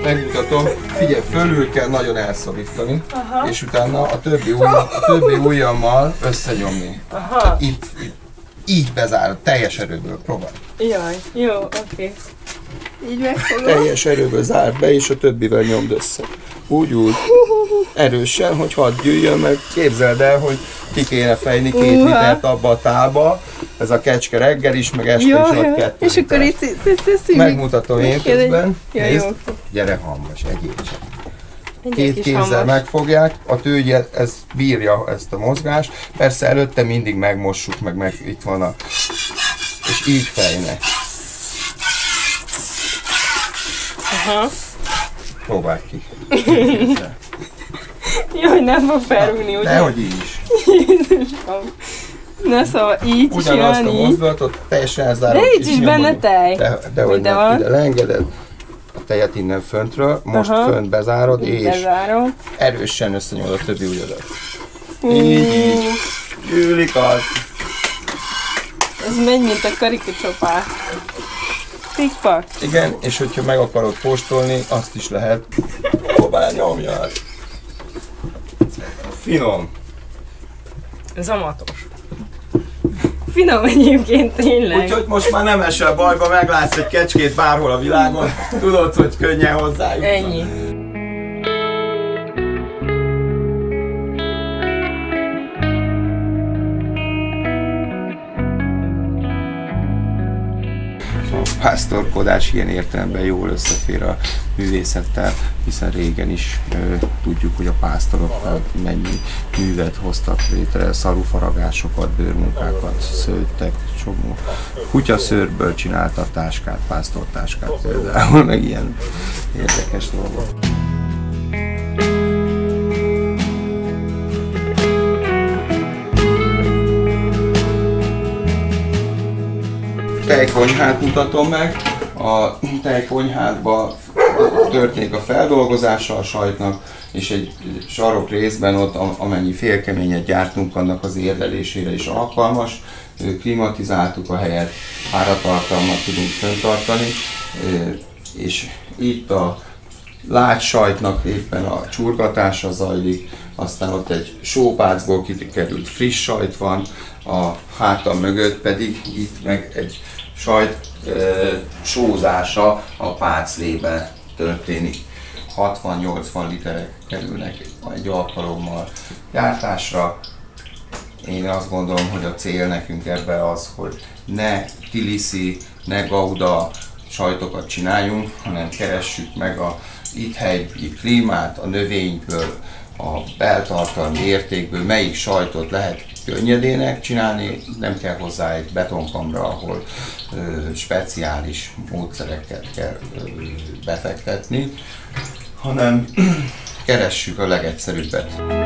megmutatom. Figyelj, fölül kell nagyon elszorítani, és utána a többi ujjammal összenyomni. Itt, így bezárod, teljes erőből próbálj. Jaj, jó, oké. Így megfogom. Teljes erőből zárd be, és a többivel nyomd össze. Úgy erősen, hogy hadd gyűjjön meg. Képzeld el, hogy ki kéne fejni 2 litert abba a tálba. Ez a kecske reggel is, meg este is ad 2 és akkor itt teszünk. Megmutatom én közben. Nézd, jó. gyere hamvas, egyél csak. 2 kézzel megfogják, a tőgye ez bírja ezt a mozgást. Persze előtte mindig megmossuk, meg itt van a... És így fejne. Aha. Próbálj ki. Jaj, nem fog felrúgni, ugye? Dehogy így is. Jézusom. Na szóval így ugyanazt csinálni. a mozdulatot teljesen elzárod. De így is benne tej. Dehogy nem, ide leengeded a tejet innen föntről, most fönt bezárod, és bezárom. erősen összenyomod a többi ujjadat. Így. Gyűlik az. Ez megy, mint a karikacsopás. Tikpak. Igen, és hogyha meg akarod kóstolni, azt is lehet. Próbálj, nyomjad. Finom. Zamatos. Finom egyébként tényleg. Úgyhogy most már nem esel bajba, meglátsz egy kecskét bárhol a világon, tudod, hogy könnyen hozzájutsz. Ennyi. A pásztorkodás ilyen értelemben jól összefér a művészettel, hiszen régen is tudjuk, hogy a pásztorok mennyi művet hoztak létre, szarufaragásokat, bőrmunkákat, szőttek, csomó kutyaszőrből csináltak táskát, pásztortáskát például, meg ilyen érdekes dolgok. Tejkonyhát mutatom meg. A tejkonyhátban történik a feldolgozása a sajtnak, és egy sarok részben ott, amennyi félkeményet gyártunk, annak az érlelésére is alkalmas. Klimatizáltuk a helyet, páratartalmat tudunk fenntartani, és itt a lágy sajtnak éppen a csurgatása zajlik, aztán ott egy sópácból kikerült friss sajt van, a hátam mögött pedig itt meg egy sajt sózása a páclében történik. 60-80 literek kerülnek egy alkalommal gyártásra. Én azt gondolom, hogy a cél nekünk ebben az, hogy ne Tbilisi, ne Gouda sajtokat csináljunk, hanem keressük meg a itt helyi klímát, a növényből, a beltartalmi értékből, melyik sajtot lehet könnyedének csinálni, nem kell hozzá egy betonkamra, ahol speciális módszereket kell befektetni, hanem keressük a legegyszerűbbet.